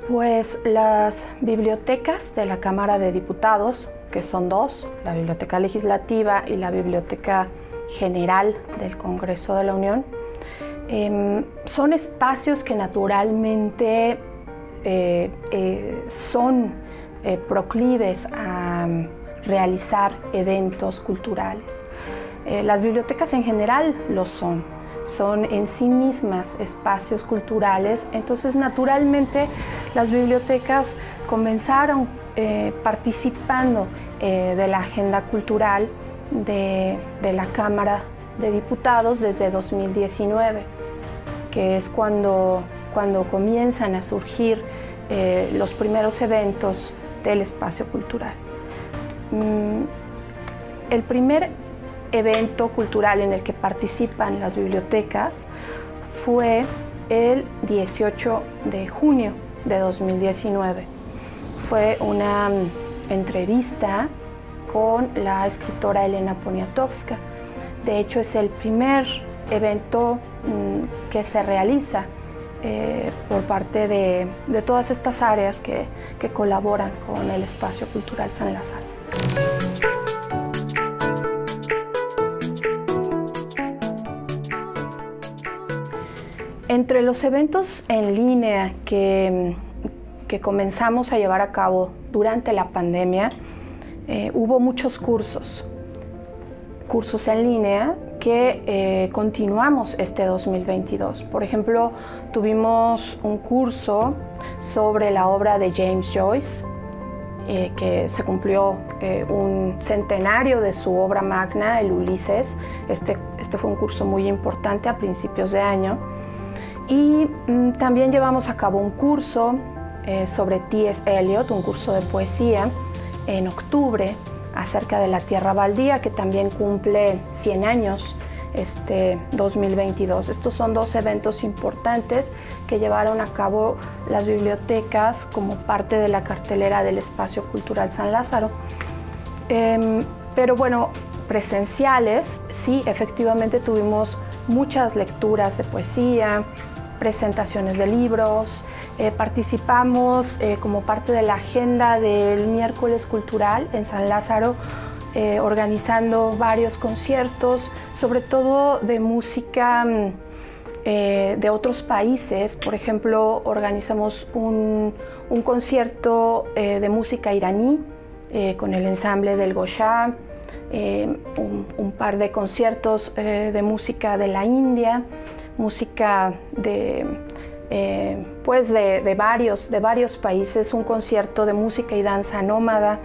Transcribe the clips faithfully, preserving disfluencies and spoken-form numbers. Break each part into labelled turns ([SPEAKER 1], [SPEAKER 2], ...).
[SPEAKER 1] Pues las bibliotecas de la Cámara de Diputados, que son dos, la Biblioteca Legislativa y la Biblioteca General del Congreso de la Unión, eh, son espacios que naturalmente eh, eh, son eh, proclives a realizar eventos culturales. Eh, las bibliotecas en general lo son. Son en sí mismas espacios culturales, entonces naturalmente las bibliotecas comenzaron eh, participando eh, de la agenda cultural de, de la Cámara de Diputados desde dos mil diecinueve, que es cuando, cuando comienzan a surgir eh, los primeros eventos del espacio cultural. Mm, el primer evento cultural en el que participan las bibliotecas fue el dieciocho de junio de dos mil diecinueve. Fue una entrevista con la escritora Elena Poniatowska. De hecho, es el primer evento mmm, que se realiza eh, por parte de, de todas estas áreas que, que colaboran con el Espacio Cultural San Lázaro. Entre los eventos en línea que, que comenzamos a llevar a cabo durante la pandemia, eh, hubo muchos cursos, cursos en línea que eh, continuamos este dos mil veintidós. Por ejemplo, tuvimos un curso sobre la obra de James Joyce, eh, que se cumplió eh, un centenario de su obra magna, el Ulises. Este, este fue un curso muy importante a principios de año. Y mm, también llevamos a cabo un curso eh, sobre T S Eliot, un curso de poesía, en octubre, acerca de la Tierra Baldía, que también cumple cien años este dos mil veintidós. Estos son dos eventos importantes que llevaron a cabo las bibliotecas como parte de la cartelera del Espacio Cultural San Lázaro. Eh, pero bueno, presenciales, sí, efectivamente tuvimos muchas lecturas de poesía, presentaciones de libros, eh, participamos eh, como parte de la agenda del miércoles cultural en San Lázaro, eh, organizando varios conciertos, sobre todo de música eh, de otros países. Por ejemplo, organizamos un, un concierto eh, de música iraní eh, con el ensamble del Goshá, eh, un, un par de conciertos eh, de música de la India, música de, eh, pues de, de, varios, de varios países, un concierto de música y danza nómada,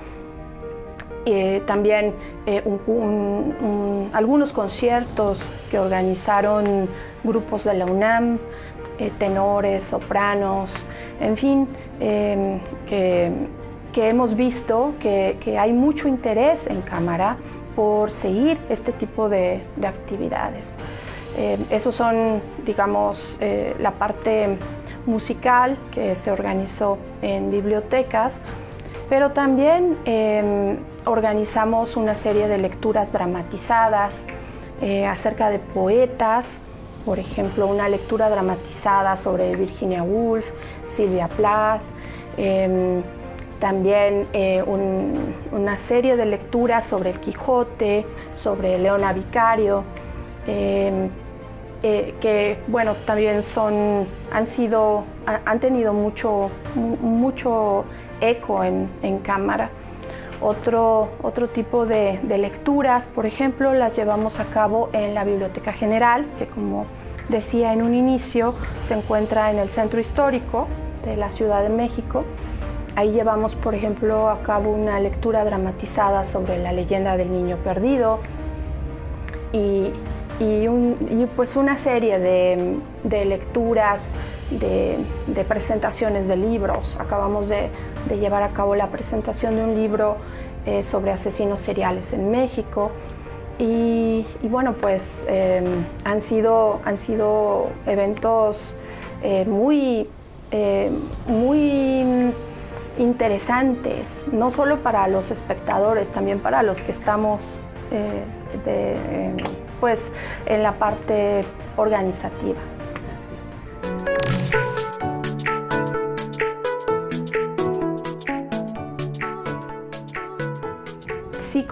[SPEAKER 1] eh, también eh, un, un, un, algunos conciertos que organizaron grupos de la UNAM, eh, tenores, sopranos, en fin, eh, que, que hemos visto que, que hay mucho interés en Cámara por seguir este tipo de, de actividades. Eh, esos son, digamos, eh, la parte musical que se organizó en bibliotecas, pero también eh, organizamos una serie de lecturas dramatizadas eh, acerca de poetas, por ejemplo, una lectura dramatizada sobre Virginia Woolf, Sylvia Plath, eh, también eh, un, una serie de lecturas sobre el Quijote, sobre Leona Vicario, eh, Eh, que bueno, también son, han, sido, han tenido mucho, mucho eco en, en Cámara. Otro, otro tipo de, de lecturas, por ejemplo, las llevamos a cabo en la Biblioteca General, que como decía en un inicio, se encuentra en el Centro Histórico de la Ciudad de México. Ahí llevamos, por ejemplo, a cabo una lectura dramatizada sobre la leyenda del niño perdido y Y, un, y pues una serie de, de lecturas, de, de presentaciones de libros. Acabamos de, de llevar a cabo la presentación de un libro eh, sobre asesinos seriales en México. Y, y bueno, pues eh, han, sido, han sido eventos eh, muy, eh, muy interesantes, no solo para los espectadores, también para los que estamos eh, de, eh, pues, en la parte organizativa.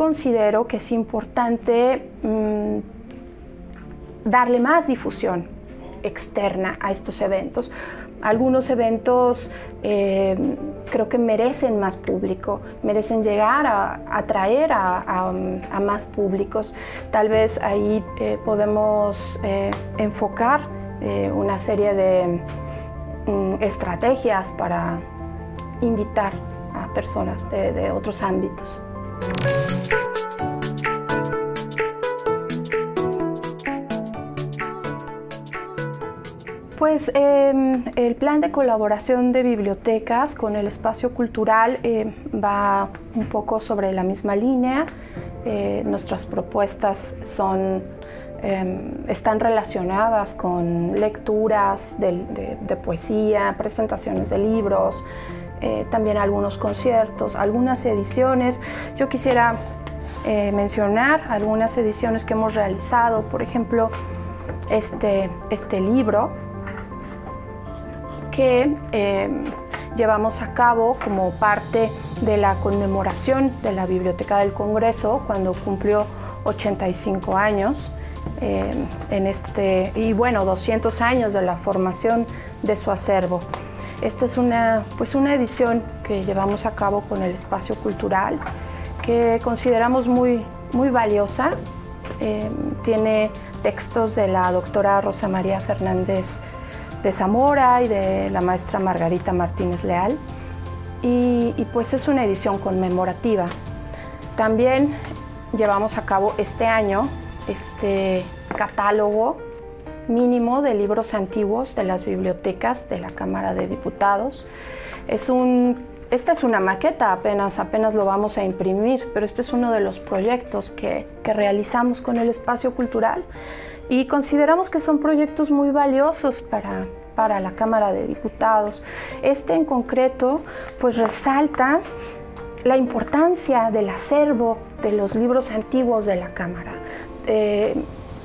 [SPEAKER 1] considero que es importante mmm, darle más difusión externa a estos eventos. Algunos eventos eh, creo que merecen más público, merecen llegar a atraer a, a, a más públicos. Tal vez ahí eh, podemos eh, enfocar eh, una serie de um, estrategias para invitar a personas de, de otros ámbitos. Pues eh, el plan de colaboración de bibliotecas con el espacio cultural eh, va un poco sobre la misma línea. Eh, nuestras propuestas son, eh, están relacionadas con lecturas de, de, de poesía, presentaciones de libros, eh, también algunos conciertos, algunas ediciones. Yo quisiera eh, mencionar algunas ediciones que hemos realizado, por ejemplo, este, este libro que eh, llevamos a cabo como parte de la conmemoración de la Biblioteca del Congreso cuando cumplió ochenta y cinco años eh, en este, y bueno, doscientos años de la formación de su acervo. Esta es una, pues una edición que llevamos a cabo con el espacio cultural que consideramos muy, muy valiosa. Eh, tiene textos de la doctora Rosa María Fernández de Zamora y de la maestra Margarita Martínez Leal, y, y pues es una edición conmemorativa. También llevamos a cabo este año este catálogo mínimo de libros antiguos de las bibliotecas de la Cámara de Diputados. Es un, esta es una maqueta, apenas, apenas lo vamos a imprimir, pero este es uno de los proyectos que, que realizamos con el espacio cultural. Y consideramos que son proyectos muy valiosos para, para la Cámara de Diputados. Este en concreto pues resalta la importancia del acervo de los libros antiguos de la Cámara. Eh,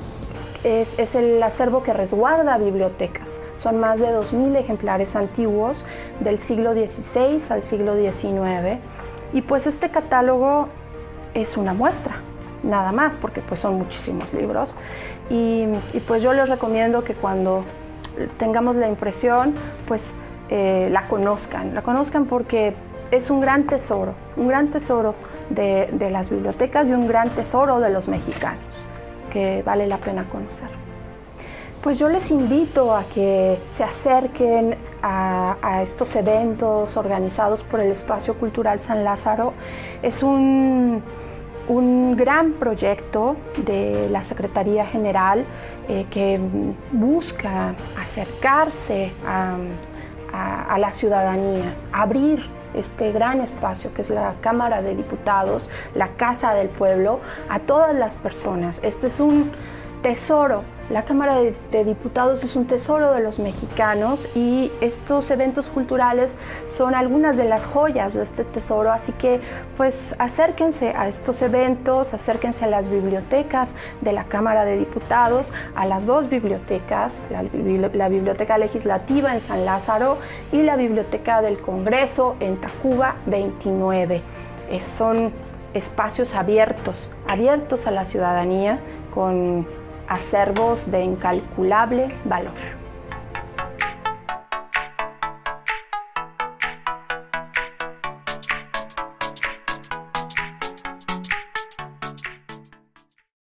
[SPEAKER 1] es, es el acervo que resguarda bibliotecas. Son más de dos mil ejemplares antiguos del siglo dieciséis al siglo diecinueve. Y pues este catálogo es una muestra, nada más, porque pues son muchísimos libros. Y, y pues yo les recomiendo que cuando tengamos la impresión, pues eh, la conozcan, la conozcan porque es un gran tesoro, un gran tesoro de, de las bibliotecas y un gran tesoro de los mexicanos, que vale la pena conocer. Pues yo les invito a que se acerquen a, a estos eventos organizados por el Espacio Cultural San Lázaro. Es un un gran proyecto de la Secretaría General eh, que busca acercarse a, a, a la ciudadanía, abrir este gran espacio que es la Cámara de Diputados, la Casa del Pueblo, a todas las personas. Este es un tesoro. La Cámara de, de Diputados es un tesoro de los mexicanos y estos eventos culturales son algunas de las joyas de este tesoro, así que pues acérquense a estos eventos, acérquense a las bibliotecas de la Cámara de Diputados, a las dos bibliotecas, la, la Biblioteca Legislativa en San Lázaro y la Biblioteca del Congreso en Tacuba veintinueve. Es, son espacios abiertos, abiertos a la ciudadanía con acervos de incalculable valor.